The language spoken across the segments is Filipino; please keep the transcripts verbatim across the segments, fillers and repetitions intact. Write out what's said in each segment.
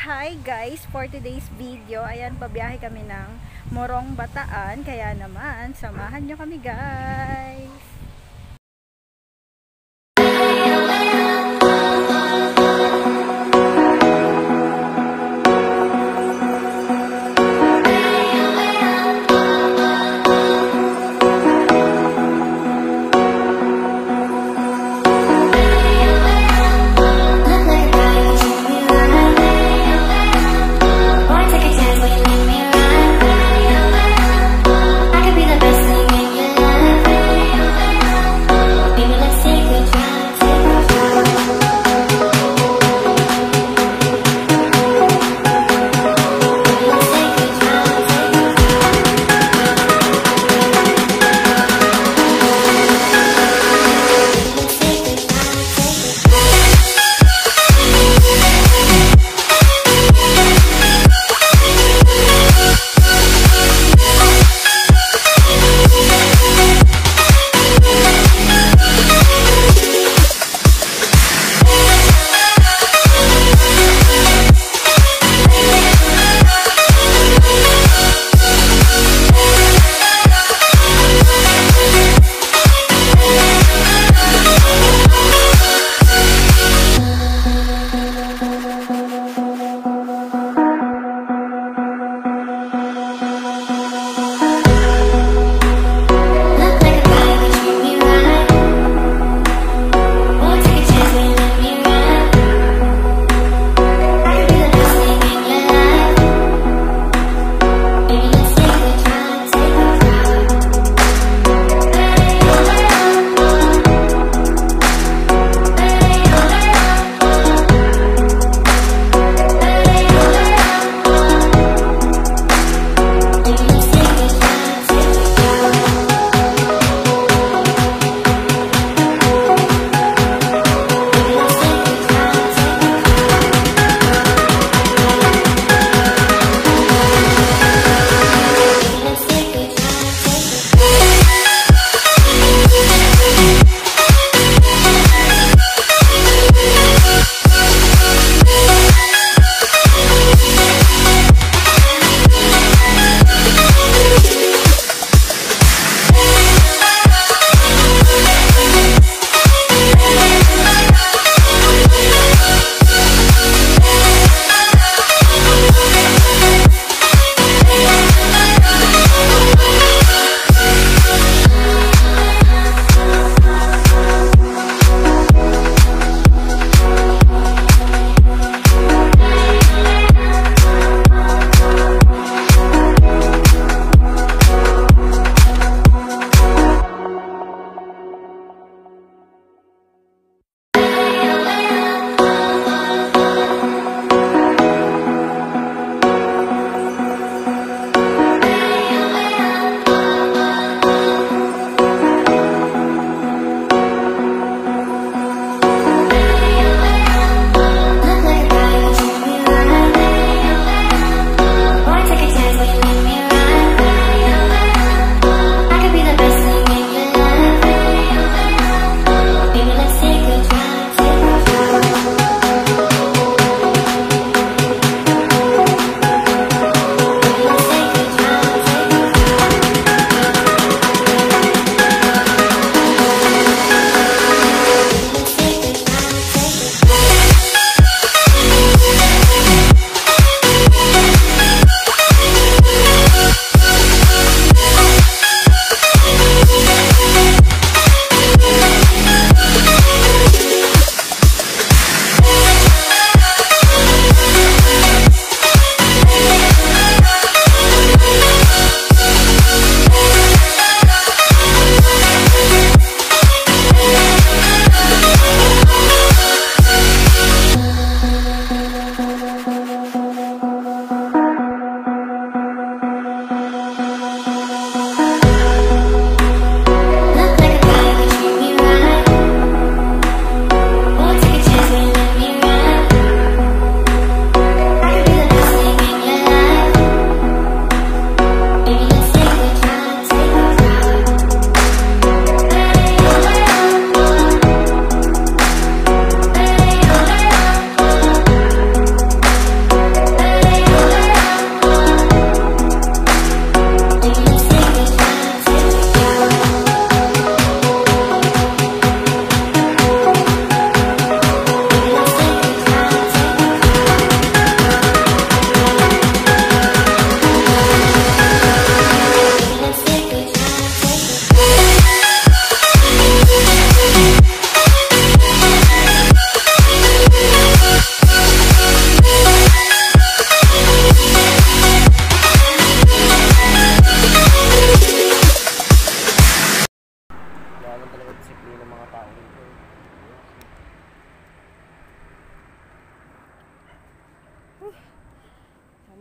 Hi guys, for today's video, ayan, pabiyahe kami ng Morong Bataan, kaya naman, samahan nyo kami guys. I could be the best thing in your life.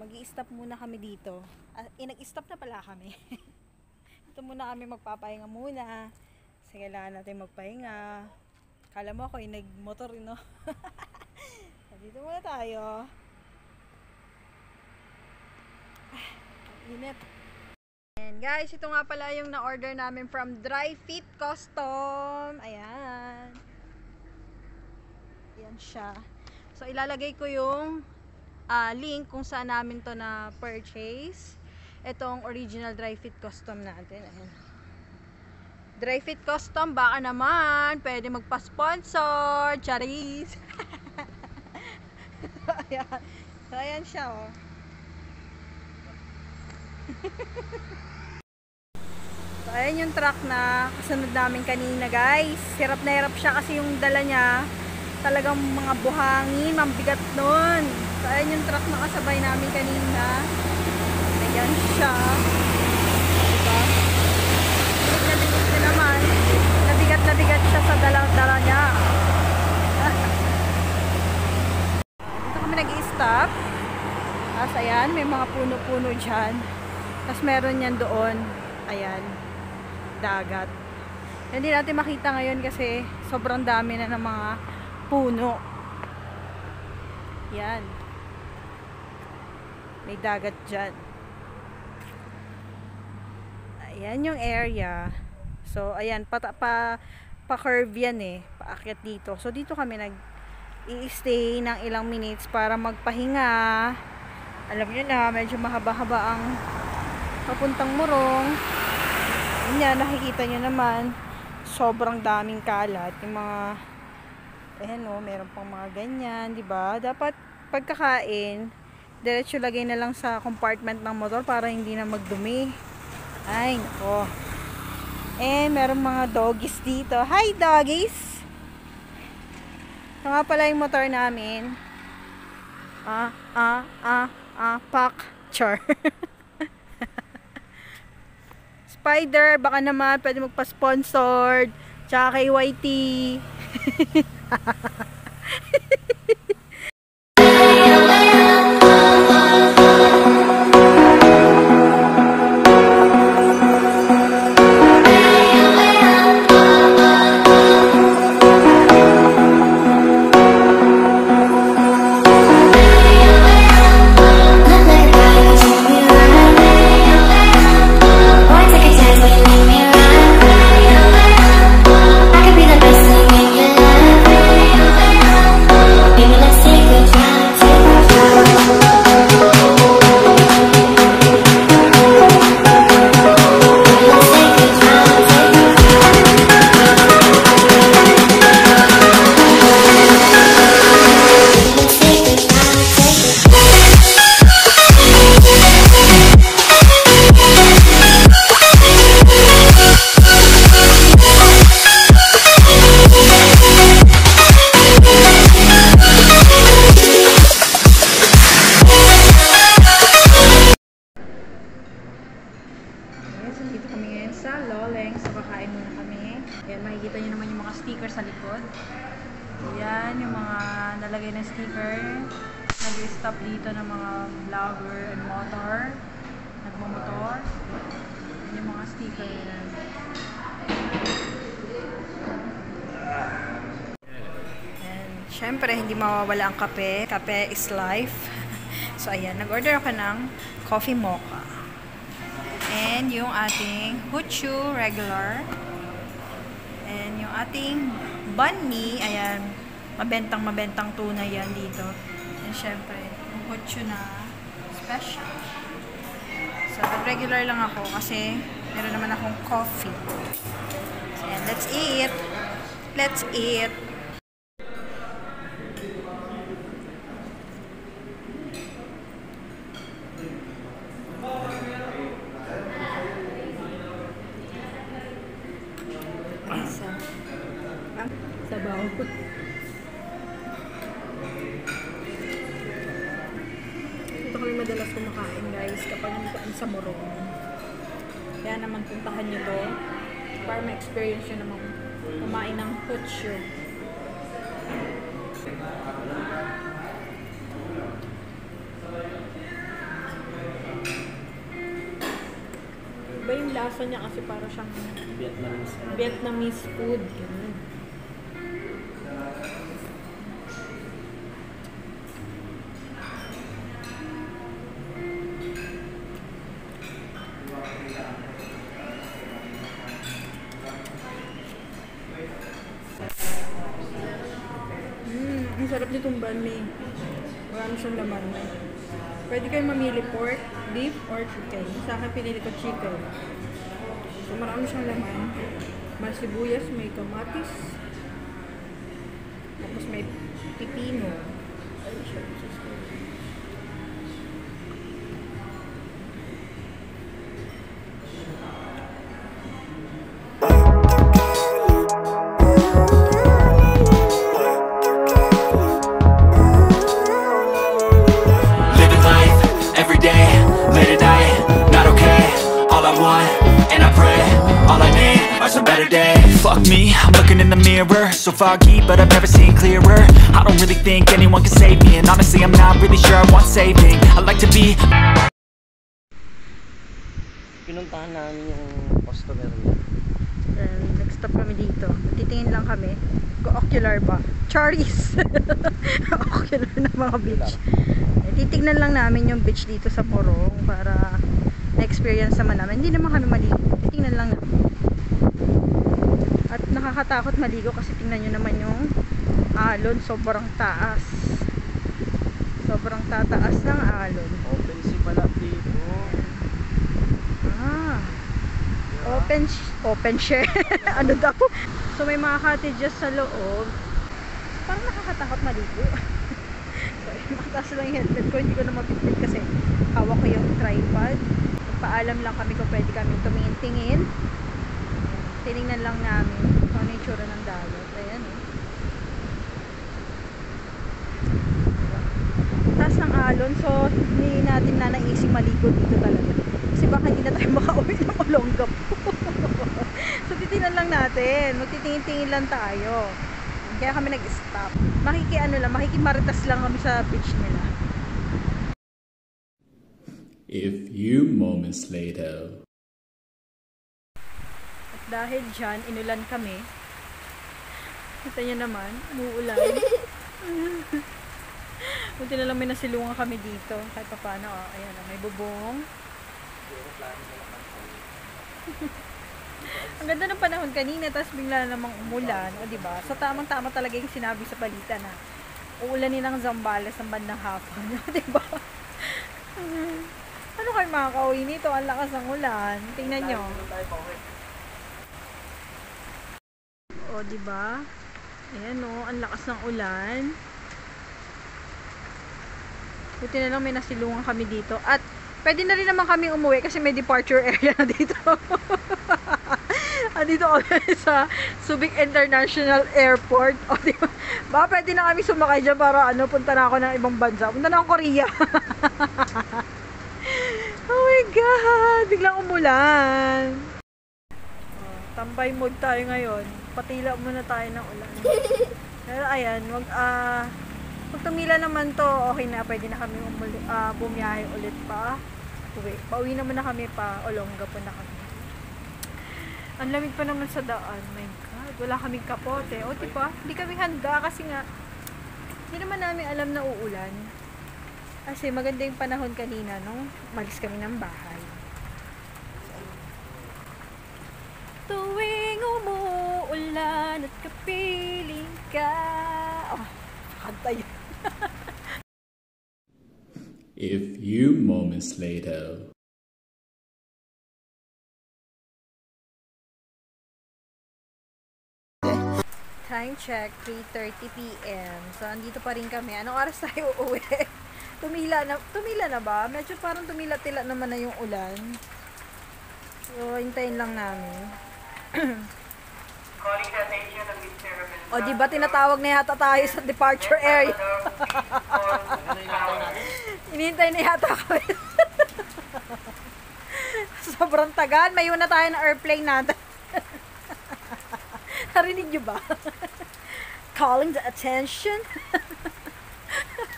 Mag-i-stop muna kami dito. Ah, eh, nag-stop na pala kami. Ito muna kami magpapahinga muna. Kasi kailangan natin magpahinga. Kala mo ako yung nag-motor, no? Dito muna tayo. Ah, init. And guys, ito nga pala yung na-order namin from Dry Fit Custom. Ayan. Ayan siya. So, ilalagay ko yung uh, link kung saan namin to na purchase. Itong original Dry Fit Custom natin. Ayan. Dry Fit Custom, baka naman pwede magpa-sponsor. Charis! Ayan. So, ayan siya, oh. So, ayan yung truck na kasunod namin kanina, guys. Hirap na hirap siya kasi yung dala niya talagang mga buhangin, mambigat nun. So, ayan yung truck na kasabay namin kanina. Ayan siya. Diba? Nabigat na naman. Nabigat na bigat siya sa dala-dala niya. Dito kami nag-i-stop. Tapos ayan, may mga puno-puno dyan. Tapos meron yan doon. Ayan. Dagat. Hindi natin makita ngayon kasi sobrang dami na ng mga puno. Yan. May dagat dyan. Ayan yung area. So, ayan. Pa, pa, pa-curve yan eh. Paakyat dito. So, dito kami nag-i-stay ng ilang minutes para magpahinga. Alam nyo na, medyo mahaba-haba ang papuntang Morong. Ayan, nakikita nyo naman. Sobrang daming kalat. Yung mga ayan o, meron pang mga ganyan, di ba? Dapat pagkakain, diretso lagay na lang sa compartment ng motor para hindi na magdumi. Ay, nako. Eh, meron mga doggies dito. Hi, doggies! Ito nga pala yung motor namin. Ah, ah, ah, ah, pak, char. Spider, baka naman pwede magpa-sponsored. Tsaka kay Y T. Makikita nyo naman yung mga sticker sa likod. Ayan, yung mga nalagay na sticker. Nag-stop dito ng mga vlogger and motor. Nagmamotor. Ayan yung mga sticker yan. And syempre, hindi mawawala ang kape. Kape is life. So, ayan. Nag-order ako ng coffee mocha. And yung ating Huchu regular. And yung ating banh mi, ayan, mabentang mabentang tuna yan dito. And syempre, yung Huchu na special. So, regular lang ako kasi meron naman akong coffee. So, ayan, let's eat. Let's eat. Sabaw. Dito kami madalas kumakain, guys, kapag nandito sa Morong. Kaya naman puntahan nyo to para ma-experience nyo naman kumain ng Huchu. Iba yung lasa niya kasi para siyang Vietnamese. Vietnamese food. Ganun. Mmm, ang sarap nitong banh mi. Marami siyang laman. Pwede kayo mamili pork, beef, or chicken. Sa akin pinili ko chicken. So marami siyang laman. May sibuyas, may kamatis. Tapos may pipino. Ay, siya. Fuck me, I'm looking in the mirror. So foggy, but I've never seen clearer. I don't really think anyone can save me. And honestly, I'm not really sure I want saving. I like to be. Pinuntahan namin yung customer niya. And next stop kami dito. Titingin lang kami. Ocular ba? Charis! Ocular na mga beach. Eh, titignan lang namin yung beach dito sa Morong para na-experience naman namin. Hindi naman kami maligo. Titingnan lang namin. At nakakatakot maligo kasi tingnan nyo naman yung alon. Sobrang taas. Sobrang tataas ng alon. Open sea pala dito. Ah. Open open share. Ano daw? So may mga cottages sa loob. Parang nakakatakot maligo. So mataas lang yung headset ko. Hindi ko na mapipit kasi hawak ko yung tripod. Paalam lang kami kung pwede kami tumingin-tingin. Tinignan lang namin kung ano yung tsura ng dagat. Ayan eh. Taas ng alon. So hindi natin na naisip maligo dito talaga. Kasi baka hindi na tayo makauwi ng Olongapo. So titingnan lang natin. Magtitingin-tingin lang tayo. Kaya kami nag-stop. Makiki ano lang, makikimaritas lang kami sa beach nila. A few moments later. At dahil dyan, inulan kami. Kita nyo naman, umuulan. Buti na lang may nasilungan kami dito. Kahit pa paano, oh, ayan, oh, may bubong. Ang ganda ng panahon kanina, tapos bigla namang umulan, o diba? So tamang-tama talaga yung sinabi sa balita na uulanin ng Zambales ng bandang hapon, o diba? Ano kayo makakauwi nito? Ang lakas ng ulan. Tingnan nyo. O diba? Ayan o, ang lakas ng ulan. Buti na lang may nasilungan kami dito. At pwede na rin naman kami umuwi kasi may departure area na dito. Andito kami sa Subic International Airport. O, diba? Baka pwede na kami sumakay dyan para ano, punta na ako ng ibang bansa. Punta na ako Korea. Oh my God! Biglang umulan. Oh, tambay mode tayo ngayon. Patila muna tayo ng ulan. Pero ayan, wag, ah, pag tumila naman to, okay na. Pwede na kami umuli, uh, bumiyahe ulit pa. Uwi. Pauwi naman na kami pa. Olongapo na kami. Ang lamig pa naman sa daan. My God, wala kaming kapote. O, diba? Hindi kami handa kasi nga, hindi naman namin alam na uulan. Kasi maganda yung panahon kanina, no? Malis kami ng bahay. Tuwing umuulan at kapiling ka. Oh, kanta yun. A few moments later. Time check, three thirty p m So, andito pa rin kami. Anong oras tayo uuwi? Tumila na, tumila na ba? Medyo parang tumila-tila naman na yung ulan. So, hintayin lang namin. O, diba tinatawag na yata tayo sa departure area? Inihintay na yata kami. Sobrang tagal. Mayroon na tayo ng airplane natin. Narinig nyo ba? Calling the attention.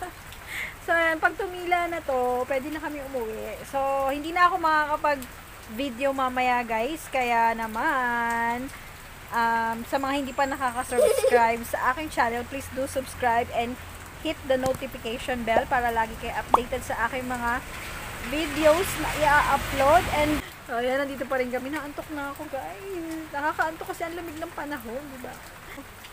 So, ayan, pag tumila na to, pwede na kami umuwi. So, hindi na ako makakapag video mamaya guys. Kaya naman, um, sa mga hindi pa nakaka-subscribe sa aking channel, please do subscribe and hit the notification bell para lagi kayo updated sa aking mga videos na i-upload. And oh, yan, nandito pa rin kami. Naantok na ako guys. Nakakaantok kasi ang lamig ng panahon, diba?